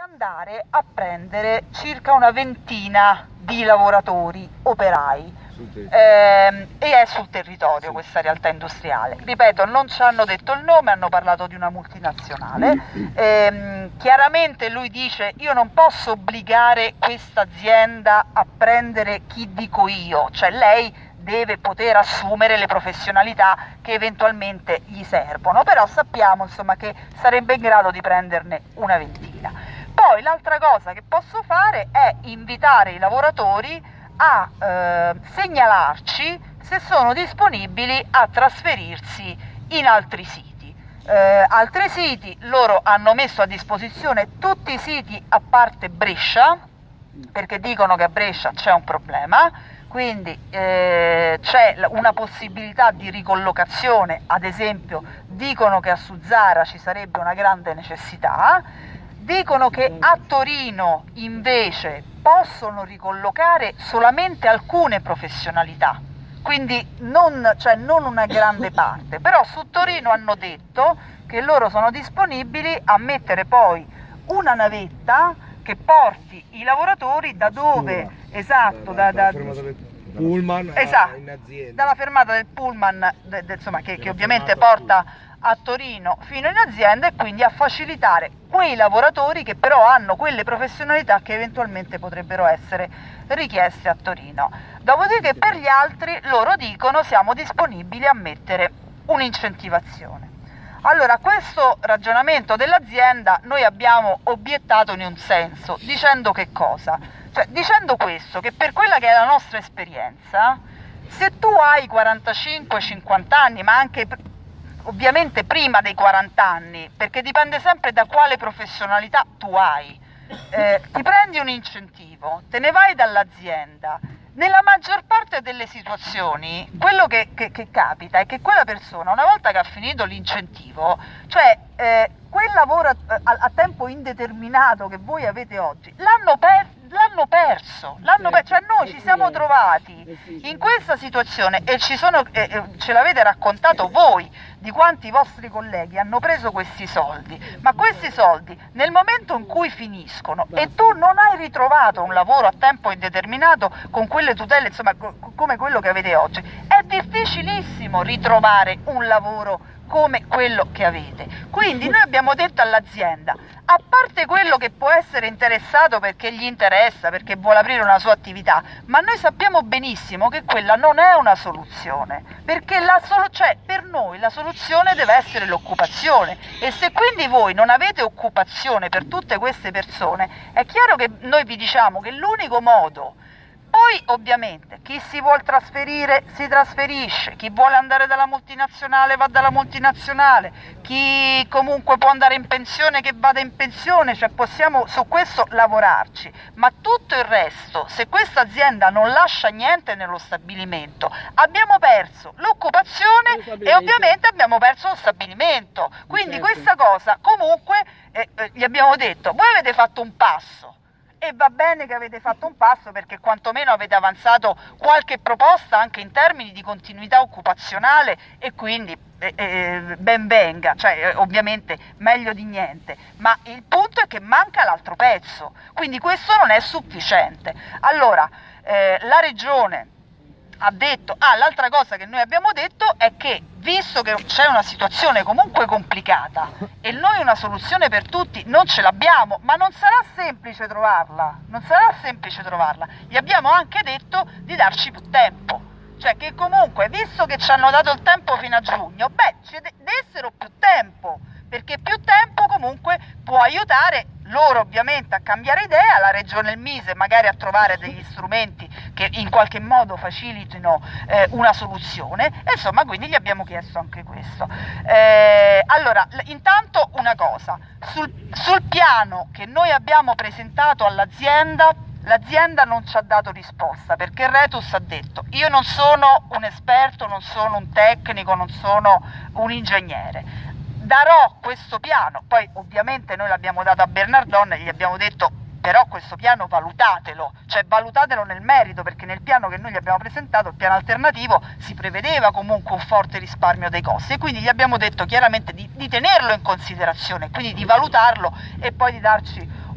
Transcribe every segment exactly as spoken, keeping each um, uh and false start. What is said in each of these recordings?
andare a prendere circa una ventina di lavoratori operai ehm, e è sul territorio questa realtà industriale. Ripeto, non ci hanno detto il nome, hanno parlato di una multinazionale. Ehm, chiaramente lui dice: io non posso obbligare questa azienda a prendere chi dico io, cioè lei deve poter assumere le professionalità che eventualmente gli servono, però sappiamo insomma che sarebbe in grado di prenderne una ventina. Poi l'altra cosa che posso fare è invitare i lavoratori a eh, segnalarci se sono disponibili a trasferirsi in altri siti. Eh, altri siti, loro hanno messo a disposizione tutti i siti a parte Brescia, perché dicono che a Brescia c'è un problema, quindi eh, c'è una possibilità di ricollocazione. Ad esempio dicono che a Suzzara ci sarebbe una grande necessità, dicono che a Torino invece possono ricollocare solamente alcune professionalità, quindi non, cioè non una grande parte, però su Torino hanno detto che loro sono disponibili a mettere poi una navetta che porti i lavoratori da dove, esatto, da, da, da pullman esatto, in azienda, dalla fermata del pullman, de, de, insomma, che, che ovviamente porta a Torino fino in azienda, e quindi a facilitare quei lavoratori che però hanno quelle professionalità che eventualmente potrebbero essere richieste a Torino. Dopodiché per gli altri loro dicono: siamo disponibili a mettere un'incentivazione. Allora, questo ragionamento dell'azienda noi abbiamo obiettato in un senso, dicendo che cosa? Cioè, dicendo questo, che per quella che è la nostra esperienza, se tu hai quarantacinque cinquanta anni, ma anche ovviamente prima dei quaranta anni, perché dipende sempre da quale professionalità tu hai, eh, ti prendi un incentivo, te ne vai dall'azienda. Nella maggior parte delle situazioni quello che, che, che capita è che quella persona, una volta che ha finito l'incentivo, cioè eh, quel lavoro a, a, a tempo indeterminato che voi avete oggi, l'hanno perso. L'hanno perso, l'hanno perso, cioè noi ci siamo trovati in questa situazione e ci sono, eh, ce l'avete raccontato voi di quanti vostri colleghi hanno preso questi soldi, ma questi soldi nel momento in cui finiscono e tu non hai ritrovato un lavoro a tempo indeterminato con quelle tutele, insomma, come quello che avete oggi, è difficilissimo ritrovare un lavoro come quello che avete. Quindi noi abbiamo detto all'azienda: a parte quello che può essere interessato perché gli interessa, perché vuole aprire una sua attività, ma noi sappiamo benissimo che quella non è una soluzione, perché la solu- cioè, per noi la soluzione deve essere l'occupazione, e se quindi voi non avete occupazione per tutte queste persone, è chiaro che noi vi diciamo che l'unico modo. Poi ovviamente chi si vuole trasferire si trasferisce, chi vuole andare dalla multinazionale va dalla multinazionale, chi comunque può andare in pensione che vada in pensione, cioè possiamo su questo lavorarci, ma tutto il resto, se questa azienda non lascia niente nello stabilimento, abbiamo perso l'occupazione e ovviamente abbiamo perso lo stabilimento. Quindi questa cosa comunque eh, eh, gli abbiamo detto: voi avete fatto un passo. E va bene che avete fatto un passo, perché quantomeno avete avanzato qualche proposta anche in termini di continuità occupazionale, e quindi eh, eh, ben venga, cioè eh, ovviamente meglio di niente, ma il punto è che manca l'altro pezzo, quindi questo non è sufficiente. Allora eh, la Regione ha detto, ah, l'altra cosa che noi abbiamo detto è che, visto che c'è una situazione comunque complicata e noi una soluzione per tutti non ce l'abbiamo, ma non sarà semplice trovarla, non sarà semplice trovarla, gli abbiamo anche detto di darci più tempo, cioè che comunque, visto che ci hanno dato il tempo fino a giugno, beh, ci dessero più tempo, perché più tempo comunque può aiutare loro ovviamente a cambiare idea, la Regione e il Mise magari a trovare degli strumenti che in qualche modo facilitino eh, una soluzione, e insomma quindi gli abbiamo chiesto anche questo. Eh, allora, intanto una cosa, sul, sul piano che noi abbiamo presentato all'azienda, l'azienda non ci ha dato risposta, perché Retus ha detto: io non sono un esperto, non sono un tecnico, non sono un ingegnere, darò questo piano. Poi ovviamente noi l'abbiamo dato a Bernardon e gli abbiamo detto: però questo piano valutatelo, cioè valutatelo nel merito, perché nel piano che noi gli abbiamo presentato, il piano alternativo, si prevedeva comunque un forte risparmio dei costi, e quindi gli abbiamo detto chiaramente di, di tenerlo in considerazione, quindi di valutarlo e poi di darci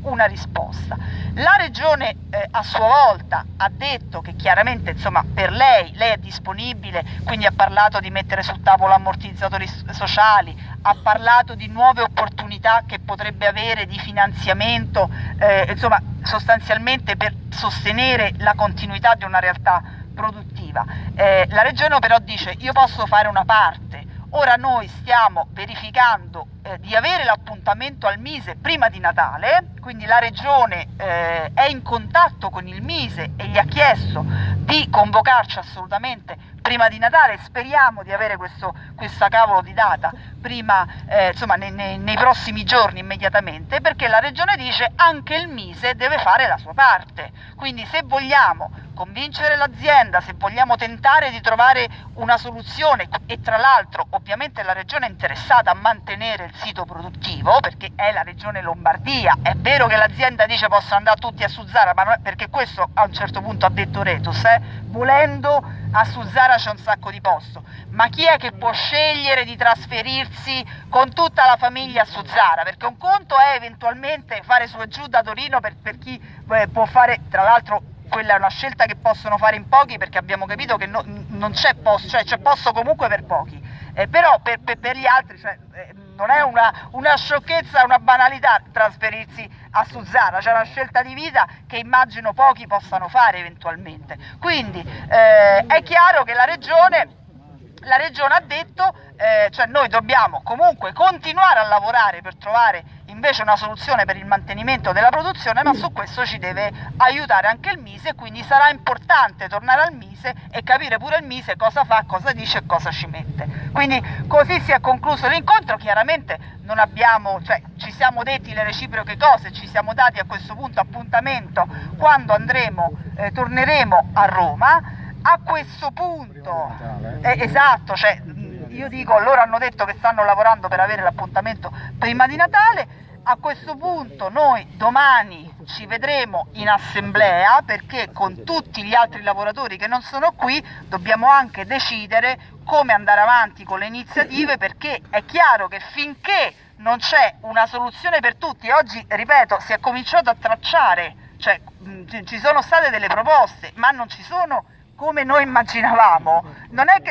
una risposta. La Regione eh, a sua volta ha detto che chiaramente insomma, per lei, lei è disponibile, quindi ha parlato di mettere sul tavolo ammortizzatori sociali, ha parlato di nuove opportunità che potrebbe avere di finanziamento, eh, insomma sostanzialmente per sostenere la continuità di una realtà produttiva. Eh, la Regione però dice io posso fare una parte. Ora noi stiamo verificando eh, di avere l'appuntamento al Mise prima di Natale, quindi la Regione eh, è in contatto con il Mise e gli ha chiesto di convocarci assolutamente prima di Natale. Speriamo di avere questo, questa cavolo di data prima, eh, insomma, nei, nei, nei prossimi giorni immediatamente, perché la Regione dice anche il Mise deve fare la sua parte. Quindi se vogliamo convincere l'azienda, se vogliamo tentare di trovare una soluzione, e tra l'altro ovviamente la Regione è interessata a mantenere il sito produttivo perché è la Regione Lombardia, è vero che l'azienda dice possono andare tutti a Suzzara, ma non è, perché questo a un certo punto ha detto Retus, eh, volendo a Suzzara c'è un sacco di posto, ma chi è che può scegliere di trasferirsi con tutta la famiglia a Suzzara? Perché un conto è eventualmente fare su e giù da Torino per, per chi eh, può fare, tra l'altro quella è una scelta che possono fare in pochi perché abbiamo capito che no, non c'è posto, cioè c'è posto comunque per pochi, eh, però per, per, per gli altri cioè, eh, non è una, una sciocchezza, una banalità trasferirsi a Suzzara, c'è una scelta di vita che immagino pochi possano fare eventualmente. Quindi eh, è chiaro che la Regione, la Regione ha detto, eh, cioè noi dobbiamo comunque continuare a lavorare per trovare invece una soluzione per il mantenimento della produzione, ma su questo ci deve aiutare anche il Mise, quindi sarà importante tornare al Mise e capire pure il Mise cosa fa, cosa dice e cosa ci mette. Quindi così si è concluso l'incontro. Chiaramente non abbiamo, cioè, ci siamo detti le reciproche cose, ci siamo dati a questo punto appuntamento quando andremo, eh, torneremo a Roma. A questo punto, eh, esatto, cioè, io dico, loro hanno detto che stanno lavorando per avere l'appuntamento prima di Natale. A questo punto noi domani ci vedremo in assemblea perché con tutti gli altri lavoratori che non sono qui dobbiamo anche decidere come andare avanti con le iniziative, perché è chiaro che finché non c'è una soluzione per tutti, oggi ripeto si è cominciato a tracciare, cioè mh, ci sono state delle proposte ma non ci sono come noi immaginavamo, non è che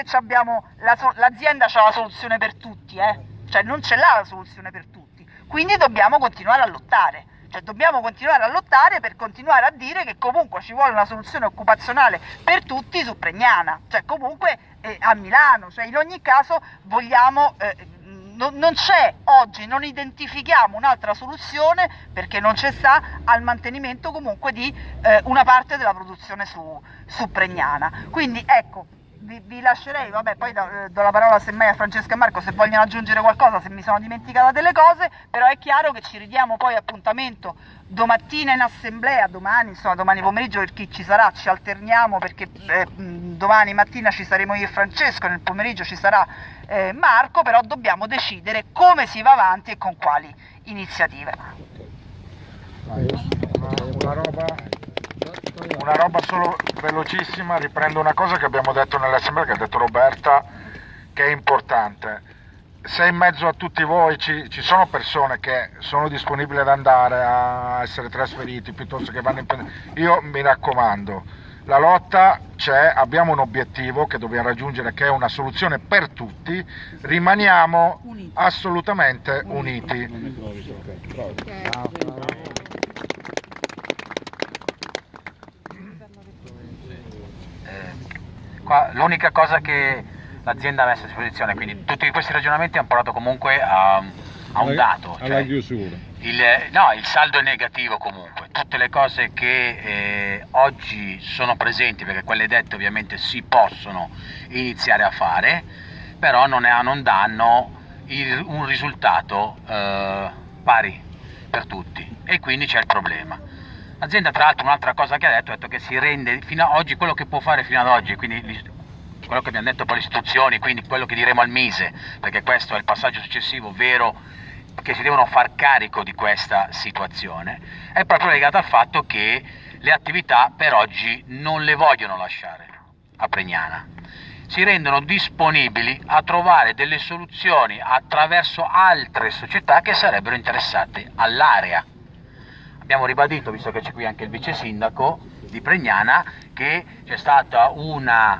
l'azienda c'ha la soluzione per tutti, eh? Cioè non ce l'ha la soluzione per tutti, quindi dobbiamo continuare a lottare, cioè dobbiamo continuare a lottare per continuare a dire che comunque ci vuole una soluzione occupazionale per tutti su Pregnana, cioè comunque eh, a Milano, cioè in ogni caso vogliamo... Eh, non c'è oggi, non identifichiamo un'altra soluzione perché non c'è sta al mantenimento comunque di eh, una parte della produzione su, su Pregnana. Quindi ecco, vi, vi lascerei, vabbè poi do, do la parola semmai a Francesca e Marco se vogliono aggiungere qualcosa, se mi sono dimenticata delle cose, però è chiaro che ci ridiamo poi appuntamento domattina in assemblea, domani, insomma domani pomeriggio per chi ci sarà, ci alterniamo perché eh, domani mattina ci saremo io e Francesco, nel pomeriggio ci sarà eh, Marco, però dobbiamo decidere come si va avanti e con quali iniziative. Una roba, una roba solo velocissima, riprendo una cosa che abbiamo detto nell'assemblea, che ha detto Roberta, che è importante. Se in mezzo a tutti voi ci, ci sono persone che sono disponibili ad andare a essere trasferiti piuttosto che vanno in... io mi raccomando, la lotta c'è, abbiamo un obiettivo che dobbiamo raggiungere, che è una soluzione per tutti, rimaniamo uniti. Assolutamente uniti. Eh, qua l'unica cosa che l'azienda ha messo a disposizione, quindi tutti questi ragionamenti hanno portato comunque a, a un dato, alla cioè chiusura. Il, no, il saldo è negativo comunque, tutte le cose che eh, oggi sono presenti, perché quelle dette ovviamente si possono iniziare a fare, però non, è, non danno il, un risultato eh, pari per tutti e quindi c'è il problema. L'azienda tra l'altro un'altra cosa che ha detto, ha detto che si rende fino ad oggi quello che può fare fino ad oggi, quindi quello che abbiamo detto poi le istituzioni, quindi quello che diremo al Mise, perché questo è il passaggio successivo vero, che si devono far carico di questa situazione, è proprio legato al fatto che le attività per oggi non le vogliono lasciare a Pregnana, si rendono disponibili a trovare delle soluzioni attraverso altre società che sarebbero interessate all'area. abbiamo ribadito, visto che c'è qui anche il vice sindaco di Pregnana, che c'è stata una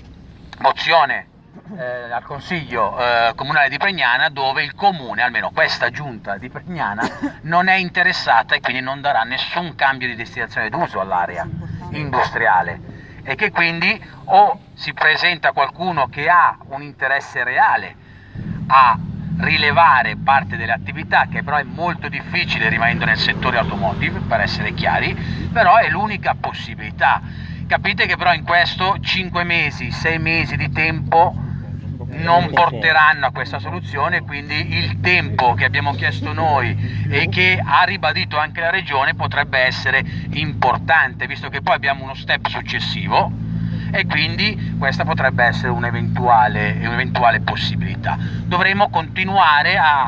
mozione eh, al Consiglio eh, Comunale di Pregnana dove il Comune, almeno questa giunta di Pregnana, non è interessata e quindi non darà nessun cambio di destinazione d'uso all'area industriale, e che quindi o si presenta qualcuno che ha un interesse reale a rilevare parte delle attività, che però è molto difficile rimanendo nel settore automotive, per essere chiari, però è l'unica possibilità. Capite che però in questo cinque mesi, sei mesi di tempo non porteranno a questa soluzione, quindi il tempo che abbiamo chiesto noi e che ha ribadito anche la Regione potrebbe essere importante, visto che poi abbiamo uno step successivo e quindi questa potrebbe essere un'eventuale, un'eventuale possibilità. Dovremo continuare a,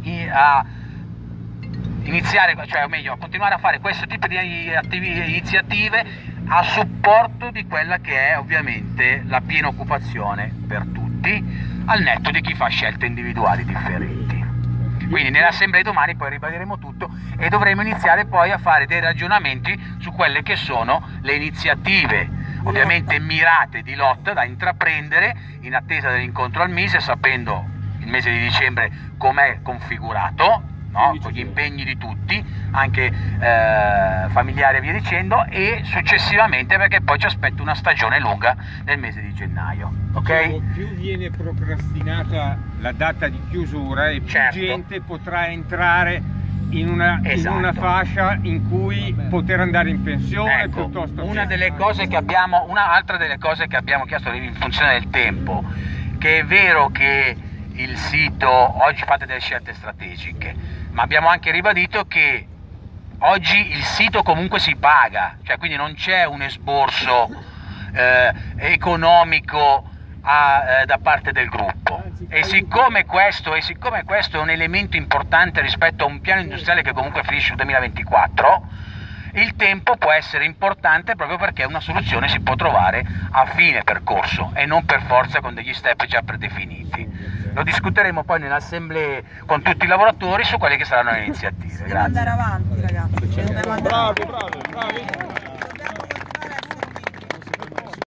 a iniziare, cioè o meglio, a continuare a fare questo tipo di iniziative a supporto di quella che è ovviamente la piena occupazione per tutti, al netto di chi fa scelte individuali differenti. Quindi nell'assemblea di domani poi ribadiremo tutto e dovremo iniziare poi a fare dei ragionamenti su quelle che sono le iniziative ovviamente mirate di lotta da intraprendere in attesa dell'incontro al Mise, sapendo il mese di dicembre com'è configurato, no? Con gli impegni di tutti, anche eh, familiari e via dicendo, e successivamente, perché poi ci aspetta una stagione lunga nel mese di gennaio. Ok? Più viene procrastinata la data di chiusura e più certo. gente potrà entrare in una, esatto. in una fascia in cui poter andare in pensione, ecco, piuttosto una che... delle cose che abbiamo, un'altra delle cose che abbiamo chiesto in funzione del tempo, che è vero che il sito, oggi fate delle scelte strategiche, ma abbiamo anche ribadito che oggi il sito comunque si paga, cioè quindi non c'è un esborso eh, economico a, eh, da parte del gruppo. E siccome, questo, e siccome questo è un elemento importante rispetto a un piano industriale che comunque finisce nel duemilaventiquattro, il tempo può essere importante proprio perché una soluzione si può trovare a fine percorso e non per forza con degli step già predefiniti. Lo discuteremo poi nelle assemblee con tutti i lavoratori su quelle che saranno le iniziative. Grazie. Dobbiamo andare avanti, ragazzi. Bravi, bravi, bravi.